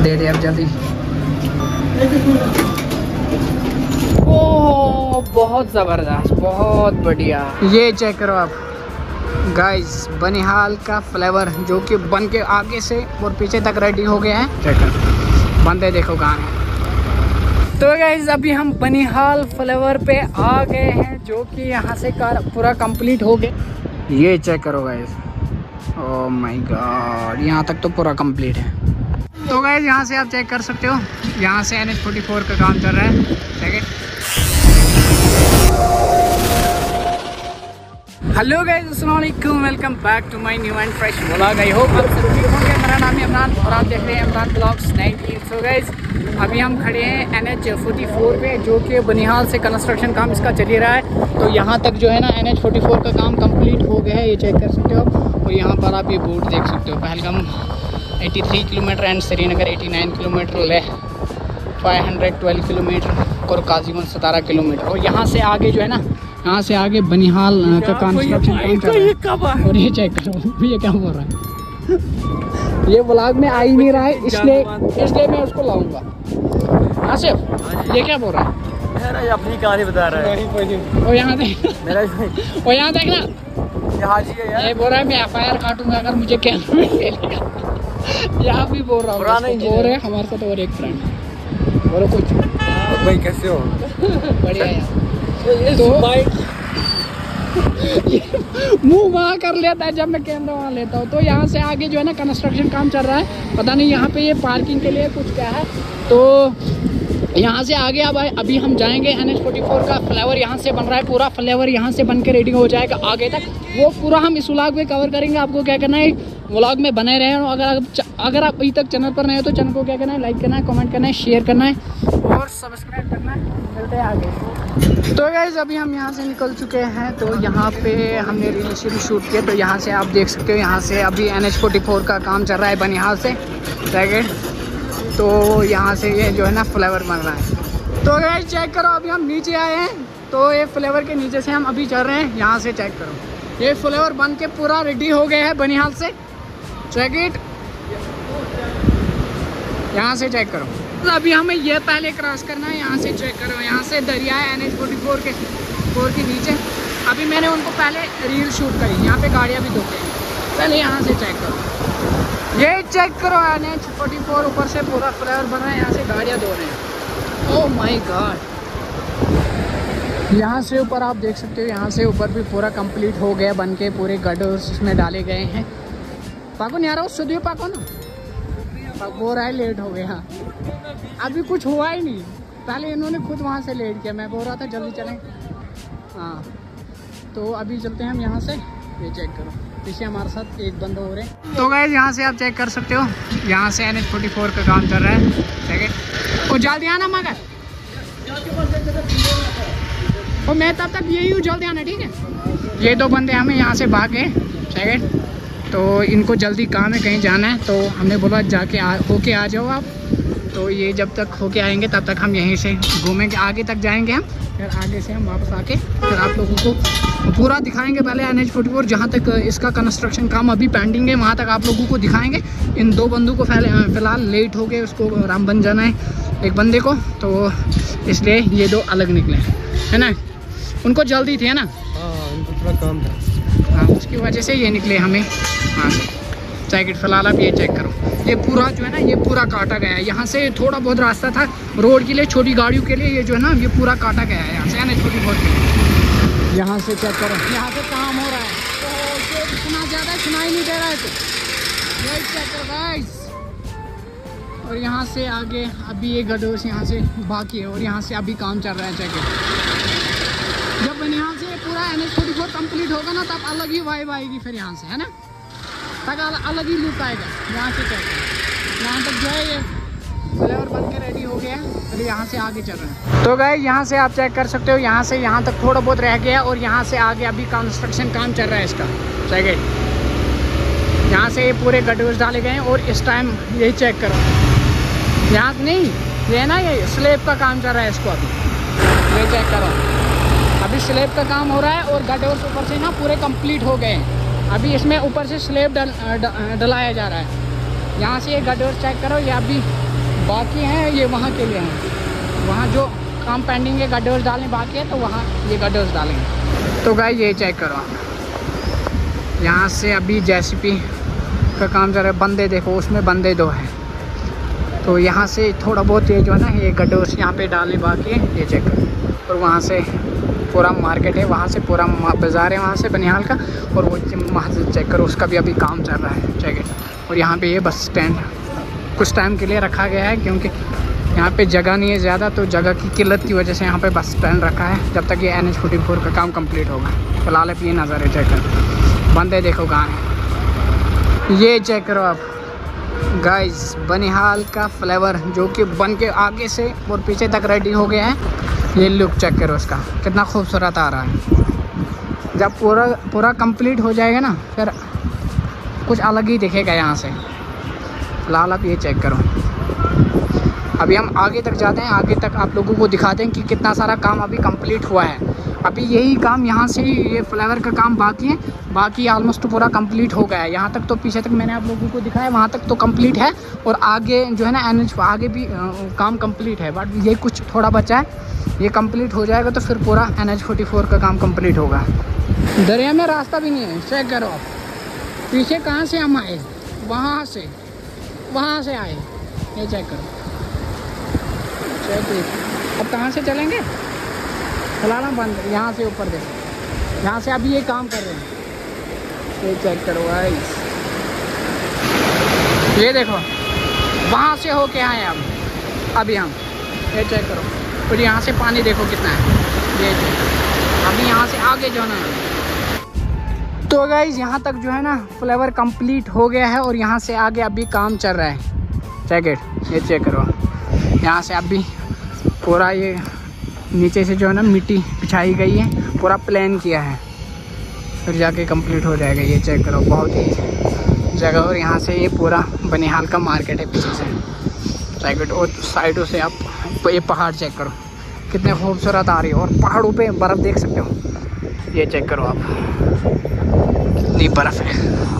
दे दे अब जल्दी। ओ बहुत ज़बरदस्त, बहुत बढ़िया। ये चेक करो आप गाइस, बनिहाल का फ्लेवर जो कि बन के आगे से और पीछे तक रेडी हो गया है। चेक करो बंदे देखो कहाँ हैं। तो गाइस अभी हम बनिहाल फ्लेवर पे आ गए हैं जो कि यहाँ से पूरा कंप्लीट हो गया। ये चेक करो गाइस, ओह माय गॉड, यहाँ तक तो पूरा कंप्लीट है। तो गाइस यहाँ से आप चेक कर सकते हो, यहाँ से NH44 का काम चल रहा है। ठीक है, हेलो गाइस, अस्सलाम वालेकुम, welcome back to my new and fresh vlog. I hope आप सब ठीक होंगे। मेरा नाम है इमरान और आप देख रहे हैं इमरान ब्लॉग्स 19। सो गाइस अभी हम खड़े हैं NH44 पे जो कि बनिहाल से कंस्ट्रक्शन काम इसका चल ही रहा है। तो यहाँ तक जो है ना NH44 का काम कंप्लीट हो गया है, ये चेक कर सकते हो। और यहाँ पर आप ये बोर्ड देख सकते हो, Pahalgam 83 kilometre and Srinagar 89 kilometre, Leh 512 kilometre और काजीगुंड 17 किलोमीटर। और यहाँ से आगे जो है ना, यहाँ से आगे बनिहाल का कंस्ट्रक्शन काम चल रहा है। और ये चेक करो, ये क्या बोल रहा है, ये व्लॉग में आ ही नहीं रहा है, इसलिए मैं उसको लाऊंगा। आसिफ ये क्या बोल रहा है? अपनी कहानी बता रहा है। और यहाँ देख, और यहाँ देखना, ये बोल रहा है मैं FIR काटूंगा अगर मुझे कैमरा में ले लिया। यहाँ भी बोल रहा हूँ, बोल रहे हमारे साथ और एक फ्रेंड। बोलो कुछ भाई, कैसे हो? बढ़िया यार। तो मुंह वहाँ कर लेता है जब मैं कैमरा वहाँ लेता हूँ। तो यहाँ से आगे जो है ना कंस्ट्रक्शन काम चल रहा है, पता नहीं यहाँ पे ये पार्किंग के लिए कुछ क्या है। तो यहाँ से आगे अब अभी हम जाएंगे NH44 का फ्लेवर यहाँ से बन रहा है, पूरा फ्लेवर यहाँ से बन के रेडी हो जाएगा आगे तक। वो पूरा हम इस व्लॉग में कवर करेंगे। आपको क्या करना है, व्लॉग में बने रहे। अगर आप अभी तक चैनल पर नए हो तो चैनल को क्या करना है, लाइक करना है, कमेंट करना है, शेयर करना है और सब्सक्राइब करना है। मिलते हैं आगे। तो गाइस अभी हम यहाँ से निकल चुके हैं। तो यहाँ पे हमने रील शूट किया। तो यहाँ से आप देख सकते हो, यहाँ से अभी NH44 का काम चल रहा है बनिहाल से पैकेट। तो यहाँ से ये जो है ना फ्लेवर बन रहा है। तो गाइस चेक करो, अभी हम नीचे आए हैं। तो ये फ्लेवर के नीचे से हम अभी चल रहे हैं। यहाँ से चेक करो, ये फ्लेवर बन के पूरा रेडी हो गया है बनिहाल से। चेक इट, यहाँ से चेक करो। तो अभी हमें ये पहले क्रॉस करना है। यहाँ से चेक करो, यहाँ से दरिया है NH44 के नीचे। अभी मैंने उनको पहले रील शूट करी, यहाँ पे गाड़ियाँ भी धोते हैं। पहले यहाँ से चेक करो, ये चेक करो, NH44 ऊपर से पूरा फ्लेवर बन रहा है, यहाँ से गाड़ियाँ धो रहे हैं। ओह माय गॉड, यहाँ से ऊपर आप देख सकते हो, यहाँ से ऊपर भी पूरा कंप्लीट हो गया बन के, पूरे गड्ढे इसमें डाले गए हैं। पाको नहीं आ रहा हो, सुधियो पाको ना, हो रहा है लेट हो गया। अभी कुछ हुआ ही नहीं, पहले इन्होंने खुद वहाँ से लेट किया। मैं बोल रहा था जल्दी चलें। हाँ तो अभी चलते हैं हम यहाँ से। ये चेक करो, पीछे हमारे साथ एक बंदा हो रहे हैं। तो गाइस यहाँ से आप चेक कर सकते हो, यहाँ से NH44 का काम चल रहा है। ठीक है, और जल्दी आना मगर, और मैं तब तक यही हूँ, जल्दी आना ठीक है। ये दो बंदे हमें यहाँ से भाग गए। ठीक है, तो इनको जल्दी काम है, कहीं जाना है। तो हमने बोला जाके होके आ जाओ आप। तो ये जब तक होके आएंगे तब तक हम यहीं से घूमेंगे, आगे तक जाएंगे हम, फिर आगे से हम वापस आके फिर आप लोगों को पूरा दिखाएंगे। पहले NH44 जहाँ तक इसका कंस्ट्रक्शन काम अभी पेंडिंग है वहाँ तक आप लोगों को दिखाएंगे। इन दो बंदों को फ़िलहाल लेट हो गए, उसको रामबन जाना है एक बंदे को, तो इसलिए ये दो अलग निकले है ना। उनको जल्दी थी है ना, उनको थोड़ा काम था। हाँ, उसकी वजह से ये निकले हमें वहाँ से। जैकेट फिलहाल आप ये चेक करो, ये पूरा जो है ना, ये पूरा काटा गया है। यहाँ से थोड़ा बहुत रास्ता था रोड के लिए, छोटी गाड़ियों के लिए, ये जो है ना ये पूरा काटा गया है यहाँ से NH44 के लिए। यहाँ से चेक करो, यहाँ से काम हो रहा है। तो इतना ज़्यादा सुनाई नहीं दे रहा है, तो ये चेक करो गाइस। और यहाँ से आगे अभी ये गड्ढे यहाँ से बाकी है, और यहाँ से अभी काम चल रहा है। चेक, जब बनिहाल से पूरा NH44 कंप्लीट होगा ना तब अलग ही वाइब आएगी फिर यहाँ से, है ना, तक अलग ही लुक आएगा। यहाँ से चेक करो, यहाँ तक जो है ये फ्लेवर बन के रेडी हो गया, फिर यहाँ से आगे चल रहे हैं। तो गाइस यहाँ से आप चेक कर सकते हो, यहाँ से यहाँ तक थोड़ा बहुत रह गया, और यहाँ से आगे अभी कंस्ट्रक्शन काम चल रहा है इसका। चेक है, यहाँ से ये पूरे गड्ढे डाले गए हैं। और इस टाइम यही चेक करो, यहाँ नहीं, ये है ना, ये स्लेब का काम चल रहा है इसको अभी। ये चेक करो, अभी स्लेब का काम हो रहा है, और गड्ढे ऊपर से ना पूरे कंप्लीट हो गए हैं। अभी इसमें ऊपर से स्लेब डलाया जा रहा है। यहाँ से ये गड्ढे चेक करो, ये अभी बाकी हैं ये वहाँ के लिए हैं, वहाँ जो काम पेंडिंग है गड्ढे डालने बाकी है तो वहाँ ये गड्ढे डालेंगे। तो गाइस ये चेक करो, यहाँ से अभी जेसीबी का काम चल रहा है। बंदे देखो, उसमें बंदे 2 हैं। तो यहाँ से थोड़ा बहुत ये जो है ना ये गड्ढे यहाँ पे डालने बाकी है, ये चेक करो। और वहाँ से पूरा मार्केट है, वहाँ से पूरा बाज़ार है वहाँ से बनिहाल का, और वो मस्जिद चेक करो, उसका भी अभी काम चल रहा है। चेक है। और यहाँ पे ये बस स्टैंड कुछ टाइम के लिए रखा गया है, क्योंकि यहाँ पे जगह नहीं है ज़्यादा, तो जगह की किल्लत की वजह से यहाँ पे बस स्टैंड रखा है जब तक ये NH-44 का काम कंप्लीट होगा। फिलहाल अब ये नज़र है, चेक करो। बंदे देखो कहाँ हैं, ये चेक करो आप गाइस। बनिहाल का फ्लेवर जो कि बन के आगे से और पीछे तक रेडी हो गया है। ये लुक चेक करो उसका, कितना खूबसूरत आ रहा है। जब पूरा कंप्लीट हो जाएगा ना, फिर कुछ अलग ही दिखेगा यहाँ से। फिलहाल आप ये चेक करो। अभी हम आगे तक जाते हैं, आगे तक आप लोगों को दिखाते हैं कि कितना सारा काम अभी कंप्लीट हुआ है। अभी यही काम यहाँ से ये फ्लेवर का काम बाकी है, बाकी ऑलमोस्ट पूरा कंप्लीट हो गया है। यहाँ तक तो पीछे तक मैंने आप लोगों को दिखाया, वहाँ तक तो कंप्लीट है। और आगे जो है ना NH आगे भी काम कंप्लीट है, बट ये कुछ थोड़ा बचा है। ये कंप्लीट हो जाएगा तो फिर पूरा NH-44 का काम कंप्लीट होगा। दरिया में रास्ता भी नहीं है, चेक करो आप। पीछे कहाँ से हम आए, वहाँ से आए, ये चेक करो। अब कहाँ से चलेंगे, फिलहाल हम बंद, यहाँ से ऊपर देखो, यहाँ से अभी ये काम कर रहे हैं। ये चेक करो गाइस, ये देखो वहाँ से होके आए अभी हम, ये चेक करो। और यहाँ से पानी देखो कितना है, ये चेक करो। अभी यहाँ से आगे जो है ना, तो गाइस यहाँ तक जो है ना फ्लेवर कंप्लीट हो गया है, और यहाँ से आगे अभी काम चल रहा है। जैकेट ये चेक करो, यहाँ से अभी पूरा ये नीचे से जो है ना मिट्टी बिछाई गई है, पूरा प्लान किया है, फिर जाके कंप्लीट हो जाएगा। ये चेक करो, बहुत ही जगह। और यहाँ से ये पूरा बनिहाल का मार्केट है पीछे से, जैकेट। और साइडों से आप ये पहाड़ चेक करो, कितने खूबसूरत आ रही है। और पहाड़ों पे बर्फ़ देख सकते हो, ये चेक करो आप, कितनी बर्फ़ है,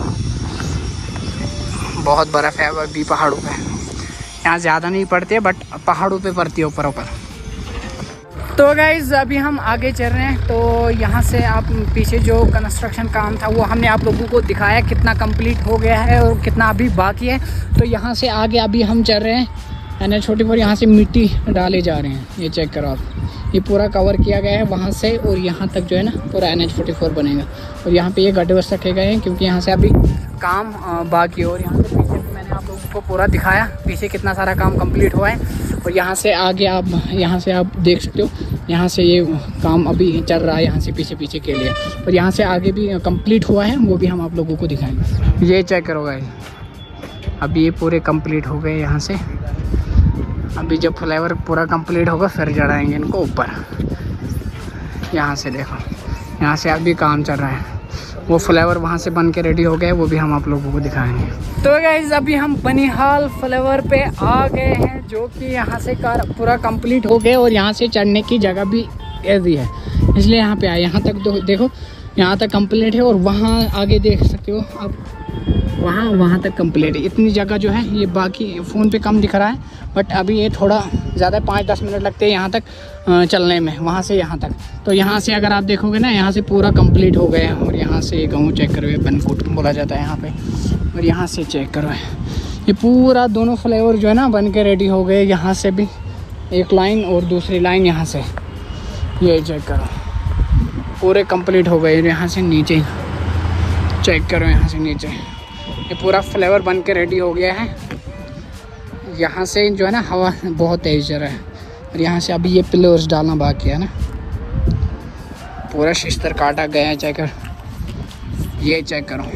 बहुत बर्फ़ है अभी पहाड़ों पे। यहाँ ज़्यादा नहीं पड़ती है, बट पहाड़ों पे पड़ती है ऊपर। तो गाइज़ अभी हम आगे चल रहे हैं। तो यहाँ से आप पीछे जो कंस्ट्रक्शन काम था वो हमने आप लोगों को दिखाया, कितना कंप्लीट हो गया है और कितना अभी बाकी है। तो यहाँ से आगे अभी हम चल रहे हैं NH-44, यहाँ से मिट्टी डाले जा रहे हैं। ये चेक करो आप, ये पूरा कवर किया गया है वहाँ से, और यहाँ तक जो है ना पूरा NH-44 बनेगा। और यहाँ पे ये गड्ढे बस रखे गए हैं, क्योंकि यहाँ से अभी काम बाकी है। और यहाँ से पीछे मैंने आप लोगों को पूरा दिखाया, पीछे कितना सारा काम कंप्लीट हुआ है। और यहाँ से आगे आप देख सकते हो, यहाँ से ये काम अभी चल रहा है, यहाँ से पीछे के लिए। और यहाँ से आगे भी कंप्लीट हुआ है, वो भी हम आप लोगों को दिखाएंगे। ये चेक करो गाइस, अभी ये पूरे कंप्लीट हो गए। यहाँ से अभी जब फ्लेवर पूरा कंप्लीट होगा फिर चढ़ाएंगे इनको ऊपर। यहाँ से देखो, यहाँ से अभी काम चल रहा है। वो फ्लेवर वहाँ से बन के रेडी हो गए, वो भी हम आप लोगों को दिखाएंगे। तो गाइस अभी हम बनिहाल फ्लेवर पे आ गए हैं, जो कि यहाँ से पूरा कंप्लीट हो गया। और यहाँ से चढ़ने की जगह भी ऐसी है, इसलिए यहाँ पे आए। यहाँ तक देखो, यहाँ तक कंप्लीट है। और वहाँ आगे देख सकते हो आप, वहाँ तक कंप्लीट है। इतनी जगह जो है ये बाकी फ़ोन पे कम दिख रहा है, बट अभी ये थोड़ा ज़्यादा 5-10 मिनट लगते हैं यहाँ तक चलने में, वहाँ से यहाँ तक। तो यहाँ से अगर आप देखोगे ना, यहाँ से पूरा कंप्लीट हो गया है। और यहाँ से ये गाँव चेक करो, ये बनकुट बोला जाता है यहाँ पे। और यहाँ से चेक करो, ये पूरा दोनों फ्लेवर जो है ना बन के रेडी हो गए। यहाँ से भी एक लाइन और दूसरी लाइन यहाँ से, ये चेक करो पूरे कंप्लीट हो गए। यहाँ से नीचे चेक करो, यहाँ से नीचे ये पूरा फ्लेवर बन के रेडी हो गया है। यहाँ से जो है ना हवा बहुत तेज़ चल रहा है। और यहाँ से अभी ये पिलर्स डालना बाकी है ना, पूरा शिस्तर काटा गया है। चेक करो, ये चेक करो,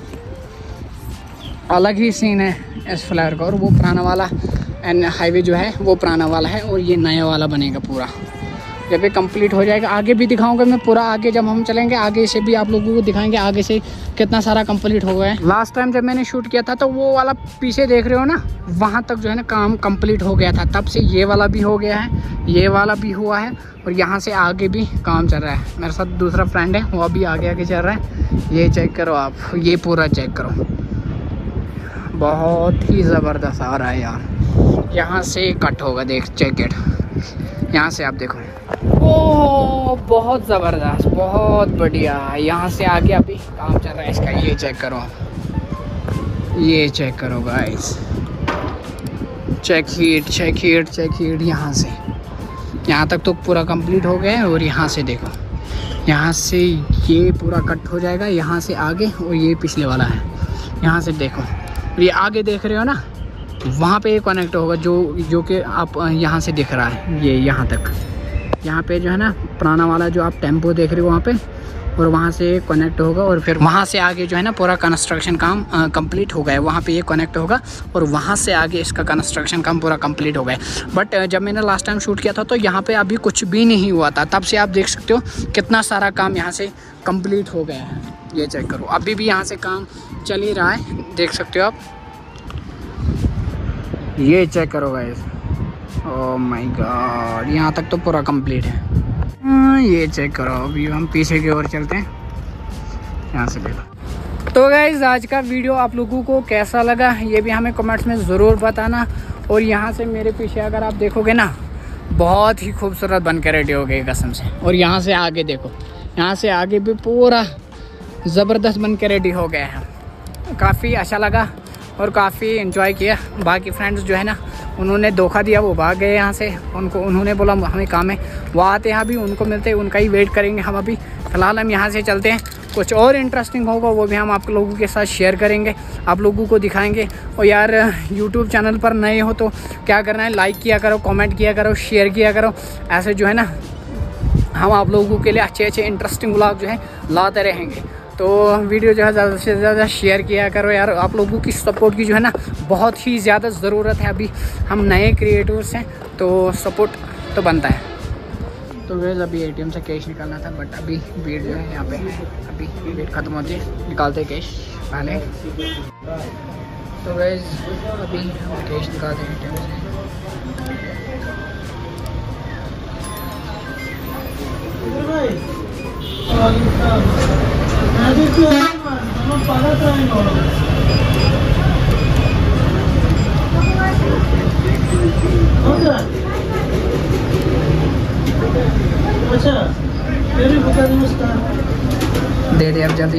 अलग ही सीन है इस फ्लेवर का। और वो पुराना वाला हाईवे जो है वो पुराना वाला है, और ये नया वाला बनेगा पूरा जब ये कंप्लीट हो जाएगा। आगे भी दिखाऊंगा मैं पूरा, आगे जब हम चलेंगे आगे से भी आप लोगों को दिखाएंगे आगे से कितना सारा कंप्लीट हो गया है। लास्ट टाइम जब मैंने शूट किया था तो वो वाला पीछे देख रहे हो ना, वहाँ तक जो है ना काम कंप्लीट हो गया था। तब से ये वाला भी हो गया है, ये वाला भी हुआ है, और यहाँ से आगे भी काम चल रहा है। मेरे साथ दूसरा फ्रेंड है, वो अभी आगे चल रहा है। ये चेक करो आप, ये पूरा चेक करो, बहुत ही ज़बरदस्त आ रहा है यार। यहाँ से कट होगा, देख जैकेट यहाँ से आप देखो। ओ बहुत ज़बरदस्त, बहुत बढ़िया। यहाँ से आगे अभी काम चल रहा है इसका, ये चेक करो, ये चेक करो गाइस, चेक हीट यहाँ से यहाँ तक तो पूरा कंप्लीट हो गया है। और यहाँ से देखो, यहाँ से ये पूरा कट हो जाएगा यहाँ से आगे, और ये पिछले वाला है। यहाँ से देखो, ये आगे देख रहे हो ना, वहाँ पे कनेक्ट होगा जो कि आप यहाँ से दिख रहा है, ये यहाँ तक, यहाँ पे जो है ना पुराना वाला जो आप टेम्पो देख रहे हो वहाँ पे, और वहाँ से कनेक्ट होगा। और फिर वहाँ से आगे जो है ना पूरा कंस्ट्रक्शन काम कंप्लीट हो गया, वहाँ पे ये कनेक्ट होगा, और वहाँ से आगे इसका कंस्ट्रक्शन काम पूरा कंप्लीट हो गया। बट जब मैंने लास्ट टाइम शूट किया था तो यहाँ पे अभी कुछ भी नहीं हुआ था, तब से आप देख सकते हो कितना सारा काम यहाँ से कंप्लीट हो गया है। ये चेक करो, अभी भी यहाँ से काम चल ही रहा है, देख सकते हो आप। ये चेक करो गाइस, ओह माय गॉड, यहाँ तक तो पूरा कंप्लीट है। ये चेक करो, अभी हम पीछे की ओर चलते हैं, यहाँ से देखो। तो गाइस आज का वीडियो आप लोगों को कैसा लगा ये भी हमें कमेंट्स में ज़रूर बताना। और यहाँ से मेरे पीछे अगर आप देखोगे ना, बहुत ही खूबसूरत बन के रेडी हो गए कसम से। और यहाँ से आगे देखो, यहाँ से आगे भी पूरा ज़बरदस्त बन के रेडी हो गए हैं। काफ़ी अच्छा लगा और काफ़ी एंजॉय किया। बाकी फ्रेंड्स जो है ना उन्होंने धोखा दिया, वो भाग गए यहाँ से, उन्होंने बोला हमें काम है, वो आते हैं अभी, उनको मिलते हैं, उनका ही वेट करेंगे हम। अभी फ़िलहाल हम यहाँ से चलते हैं, कुछ और इंटरेस्टिंग होगा वो भी हम आप लोगों के साथ शेयर करेंगे, आप लोगों को दिखाएंगे। और यार यूट्यूब चैनल पर नए हो तो क्या करना है, लाइक किया करो, कमेंट किया करो, शेयर किया करो। ऐसे जो है ना हम आप लोगों के लिए अच्छे अच्छे इंटरेस्टिंग व्लॉग जो है लाते रहेंगे। तो वीडियो जो है ज़्यादा से ज़्यादा शेयर किया करो यार, आप लोगों की सपोर्ट की जो है ना बहुत ही ज़्यादा ज़रूरत है। अभी हम नए क्रिएटर्स हैं तो सपोर्ट तो बनता है। तो वैसे अभी एटीएम से कैश निकालना था, बट अभी भीड़ जो है यहाँ पे, अभी भीड़ ख़त्म होती है, निकालते कैश पहले। तो वैसे अभी हम कैश निकालते हैं एटीएम से। दे दे अब जल्दी।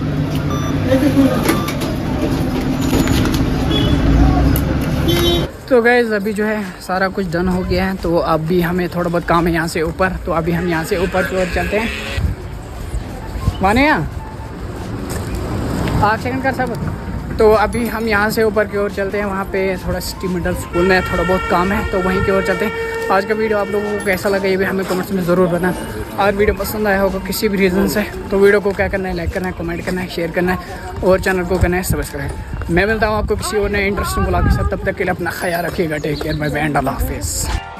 तो गाइस अभी जो है सारा कुछ डन हो गया है, तो अब भी हमें थोड़ा बहुत काम है यहाँ से ऊपर, तो अभी हम यहाँ से ऊपर की ओर चलते हैं। माने यहाँ 8 सेकंड का सब। तो अभी हम यहाँ से ऊपर की ओर चलते हैं, वहाँ पे थोड़ा सिटी मिडल स्कूल में थोड़ा बहुत काम है, तो वहीं की ओर चलते हैं। आज का वीडियो आप लोगों को कैसा लगा ये भी हमें कमेंट्स में ज़रूर बताना। और वीडियो पसंद आया होगा किसी भी रीज़न से तो वीडियो को क्या करना है, लाइक करना है, कमेंट करना है, शेयर करना है, और चैनल को करना है सब्सक्राइब। मैं मिलता हूँ आपको किसी और नए इंटरेस्टिंग ब्लॉग के साथ, तब तक के लिए अपना ख्याल रखिएगा। Take care, bye bye and अल्लाह हाफिज़।